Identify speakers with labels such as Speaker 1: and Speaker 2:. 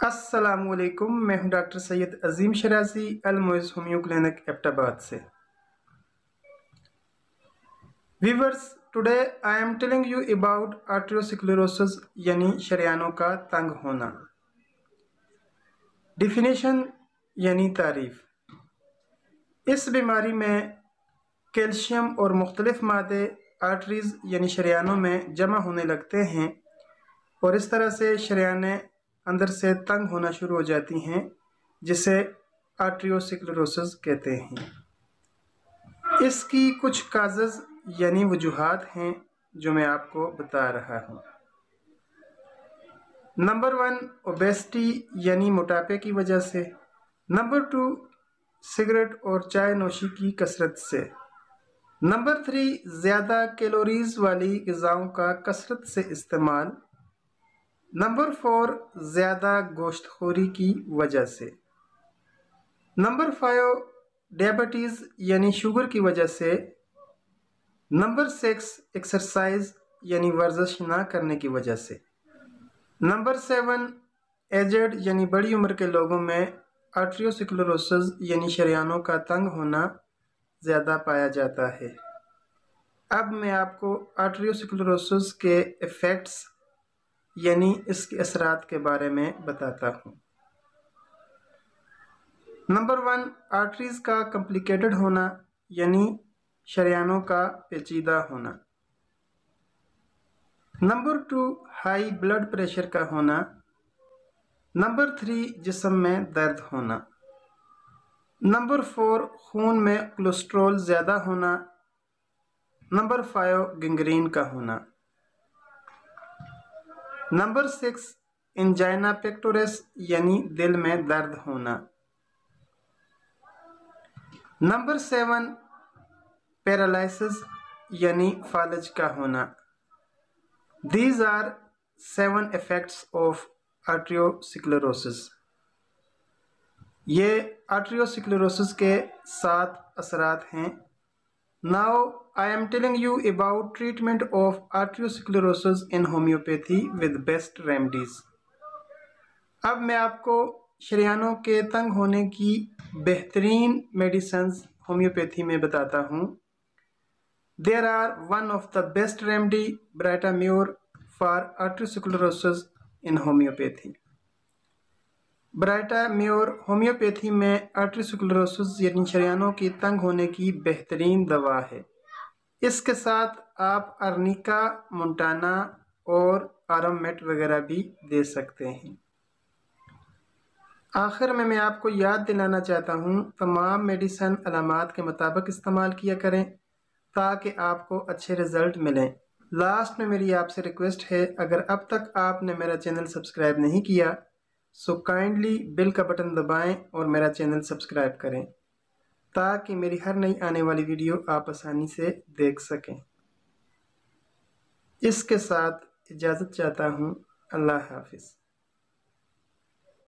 Speaker 1: अस्सलामुअलैकुम, मैं हूं doctor Syed Azeem Shirazi Al-Muiz homeo clinic Abbottabad से। Viewers, today I am telling you about arteriosclerosis यानी शरियानों का तंग होना। डिफिनेशन यानी तारीफ। इस बीमारी में कैल्शियम और मुख्तलिफ मादे आर्टरीज यानी शरियानों में जमा होने लगते हैं और इस तरह से शरियानें अंदर से तंग होना शुरू हो जाती हैं, जिसे आर्टरियोस्क्लेरोसिस कहते हैं। इसकी कुछ काजेज़ यानी वजूहात हैं जो मैं आपको बता रहा हूँ। नंबर 1, ओबेसिटी यानी मोटापे की वजह से। नंबर 2, सिगरेट और चाय नोशी की कसरत से। नंबर 3, ज़्यादा कैलोरीज वाली ग़िज़ाओं का कसरत से इस्तेमाल। नंबर 4, ज़्यादा गोश्तखोरी की वजह से। नंबर 5, डायबिटीज़ यानी शुगर की वजह से। नंबर 6, एक्सरसाइज यानी वर्जिश ना करने की वजह से। नंबर 7, एजेड यानी बड़ी उम्र के लोगों में आर्टरियोस्क्लेरोसिस यानी शरियानों का तंग होना ज़्यादा पाया जाता है। अब मैं आपको आर्टरियोस्क्लेरोसिस के इफ़ेक्ट्स यानी इसके असरात के बारे में बताता हूँ। नंबर 1, आर्टरीज का कॉम्प्लिकेटेड होना यानी शरियानों का पेचीदा होना। नंबर 2, हाई ब्लड प्रेशर का होना। नंबर 3, जिस्म में दर्द होना। नंबर 4, खून में कोलेस्ट्रॉल ज़्यादा होना। नंबर 5, गैंग्रीन का होना। नंबर 6, एंजाइना पेक्टोरस यानी दिल में दर्द होना। नंबर 7, पैरालिसिस यानी फालज का होना। These are 7 effects of arteriosclerosis। ये आर्टरियोस्क्लेरोसिस के 7 असरात हैं। Now I am telling you about treatment of arteriosclerosis in homeopathy with best remedies। अब मैं आपको शरियानों के तंग होने की बेहतरीन मेडिसिन्स होम्योपैथी में बताता हूँ। There are one of the best remedy Britamur for arteriosclerosis in homeopathy। ब्राइटाम्योर होम्योपैथी में आर्टरियोस्क्लेरोसिस यानी शरियानों की तंग होने की बेहतरीन दवा है। इसके साथ आप अर्निका, मोंटाना और आराममेट वगैरह भी दे सकते हैं। आखिर में मैं आपको याद दिलाना चाहता हूँ, तमाम मेडिसिन अलामात के मुताबिक इस्तेमाल किया करें ताकि आपको अच्छे रिज़ल्ट मिलें। लास्ट में मेरी आपसे रिक्वेस्ट है, अगर अब तक आपने मेरा चैनल सब्सक्राइब नहीं किया सो काइंडली बेल का बटन दबाएं और मेरा चैनल सब्सक्राइब करें ताकि मेरी हर नई आने वाली वीडियो आप आसानी से देख सकें। इसके साथ इजाज़त चाहता हूँ। अल्लाह हाफिज़।